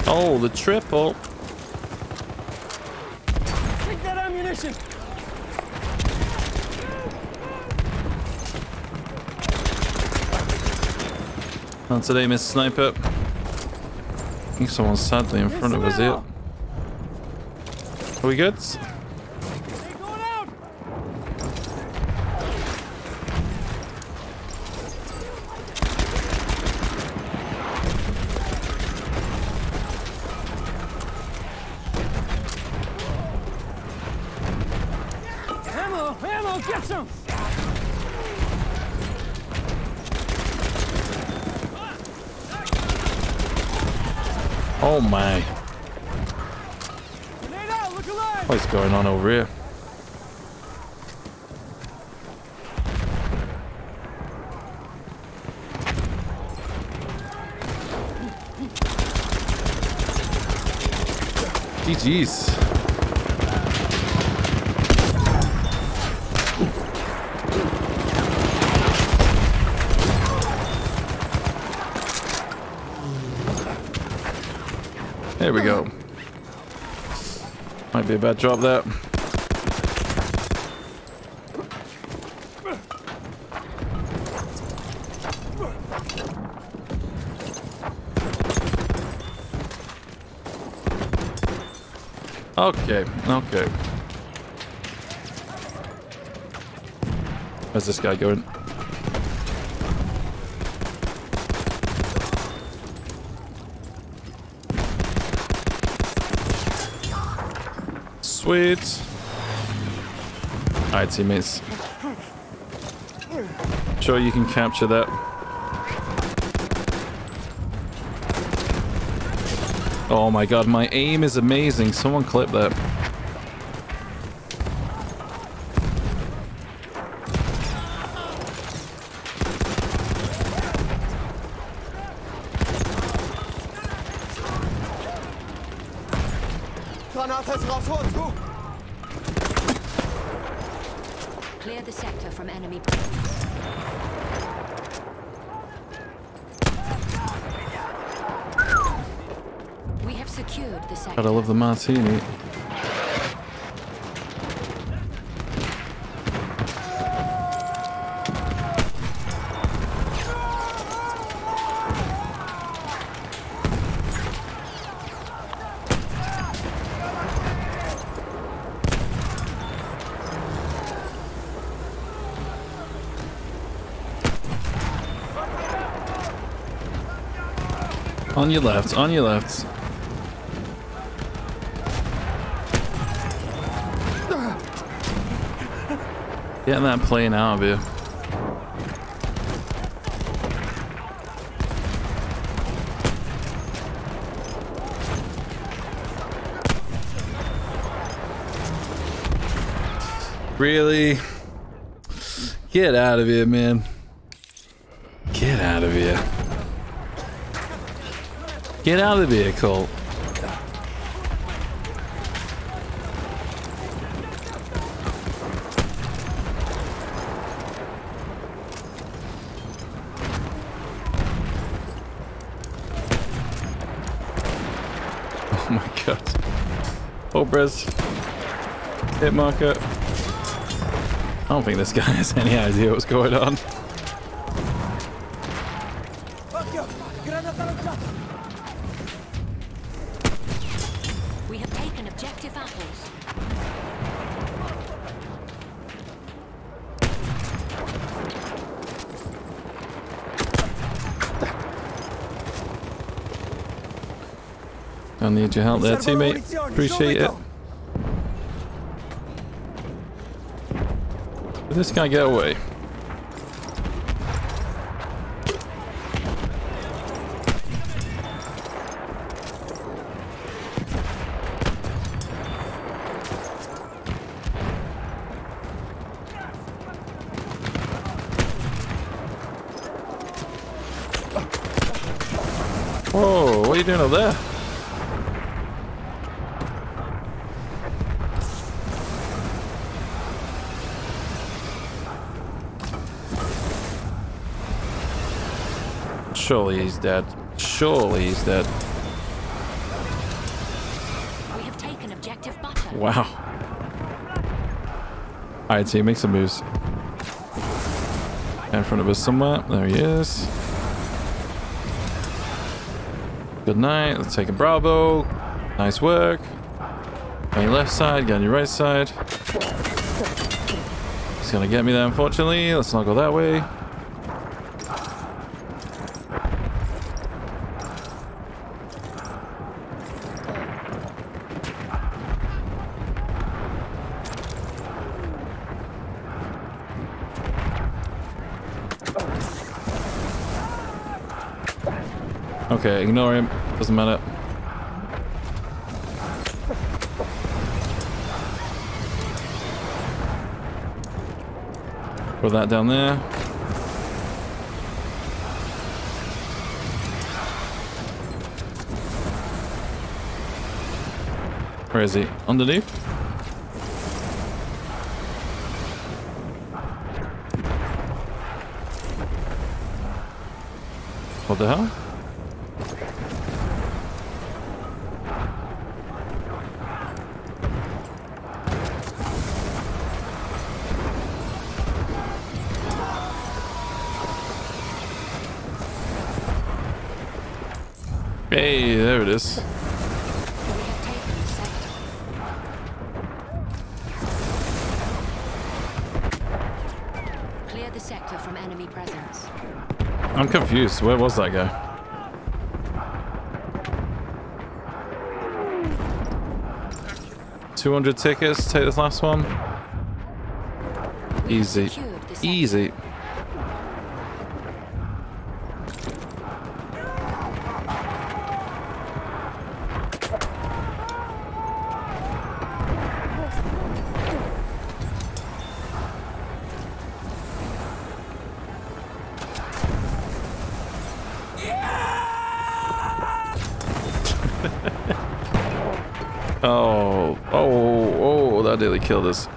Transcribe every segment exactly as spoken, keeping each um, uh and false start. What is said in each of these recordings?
Oh, the triple. Take that ammunition. Not today, Miss Sniper. I think someone's sadly in front of us here. Are we good? Ammo, ammo, get some. Oh my. Grenade out, look alive. What's going on over here? G G's. There we go. Might be a bad drop there. Okay, okay. Where's this guy going? Sweet. Alright, teammates. Sure you can capture that. Oh my god, my aim is amazing. Someone clip that. Clear the sector from enemy. We have secured the sector. God, I love the martini. On your left, on your left. Getting that plane out of here. Really? Get out of here, man. Get out of here. Get out of the vehicle. Oh my god. Obras. Hit marker. I don't think this guy has any idea what's going on. We have taken objective apples. I need your help there, teammate. Appreciate it. Did this guy get away? Whoa, what are you doing up there? Surely he's dead. Surely he's dead. Wow. Alright, team, make some moves. In front of us somewhere. There he is. Good night. Let's take a Bravo. Nice work. Get on your left side, get on your right side. He's gonna get me there, unfortunately. Let's not go that way. Okay, ignore him. Doesn't matter. Put that down there. Where is he? Underneath? What the hell? Hey, there it is. We have taken the sector. Clear the sector from enemy presence. I'm confused. Where was that guy? two hundred tickets. Take this last one. We have Easy. secured the sector. Easy. Oh, oh, oh, that nearly killed us.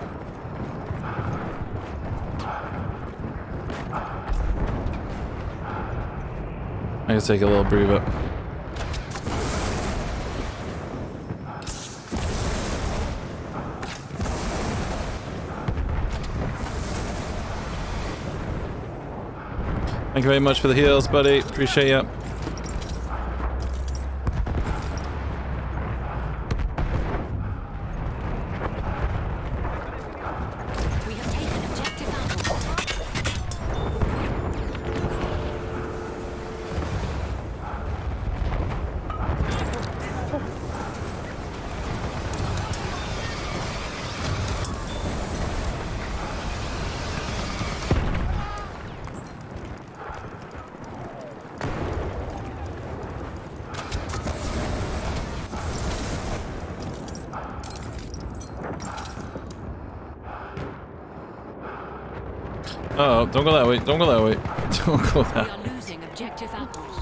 I'm gonna take a little breather. Thank you very much for the heals, buddy. Appreciate you. We have taken objective apples. Oh, don't go that way. Don't go that way. Don't go We that are losing objective apples.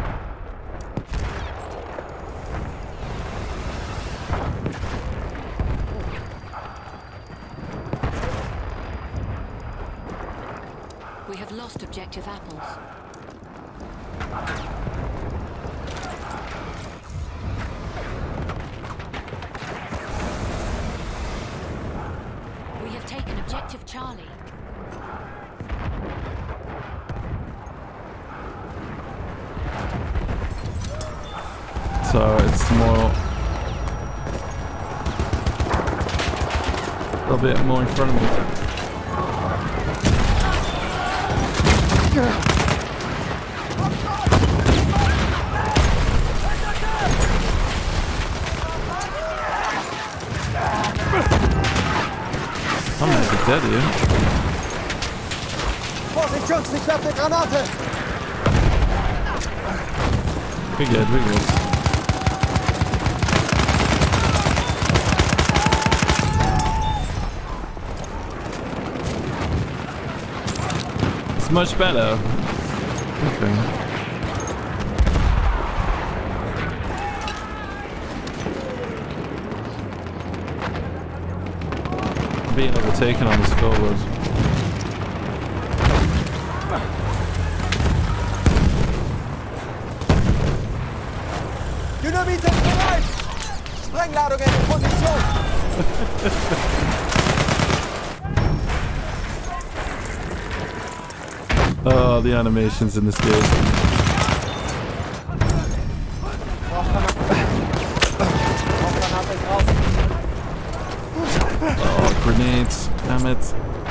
We have lost objective apples. We have taken objective Charlie. So it's more a little bit more in front of me. I'm gonna be dead here. Vorsicht, Jungs, ich werfe eine Granate! We good, we good. It's much better. Okay. Being overtaken on the scoreboard. Dynamit ist bereit! Sprengladung in Position! Oh, the animations in this game. Oh, grenades. Damn it.